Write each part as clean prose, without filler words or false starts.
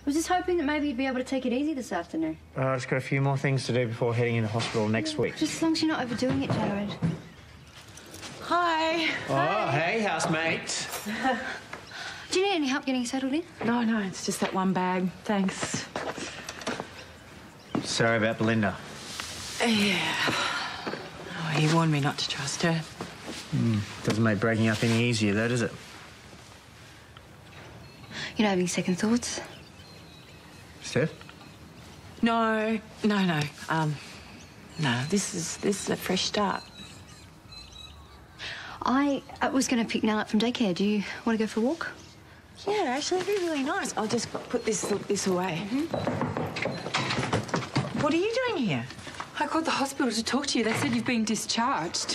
was just hoping that maybe you'd be able to take it easy this afternoon. I've just got a few more things to do before heading into hospital next week. Just as long as you're not overdoing it, Jared. Hi. Oh, hey, housemate. Do you need any help getting settled in? No, it's just that one bag. Thanks. Sorry about Belinda. Yeah. Oh, he warned me not to trust her. Doesn't make breaking up any easier, though, does it? You're not having second thoughts? Steph? No. No, this is a fresh start. I was going to pick Nell up from daycare. Do you want to go for a walk? Yeah, actually, it'd be really nice. I'll just put this away. What are you doing here? I called the hospital to talk to you. They said you've been discharged.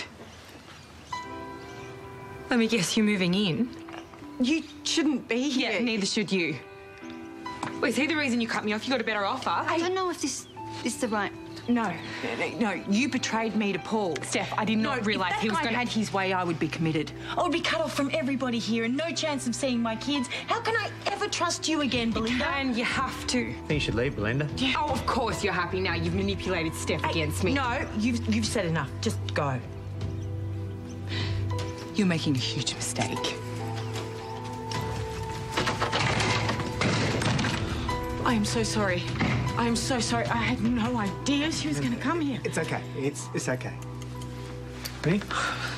Let me guess, you're moving in? You shouldn't be here. Yeah, neither should you. Well, is he the reason you cut me off? You got a better offer? I don't know if this is the right... No, you betrayed me to Paul. Steph, I did not realise he was going to... If that guy had his way, I would be committed. I would be cut off from everybody here and no chance of seeing my kids. How can I ever trust you again, Belinda? And you have to. I think you should leave, Belinda. Yeah. Oh, of course you're happy now. You've manipulated Steph against me. No, you've said enough. Just go. You're making a huge mistake. I am so sorry. I am so sorry. I had no idea she was going to come here. It's okay. It's okay. Me?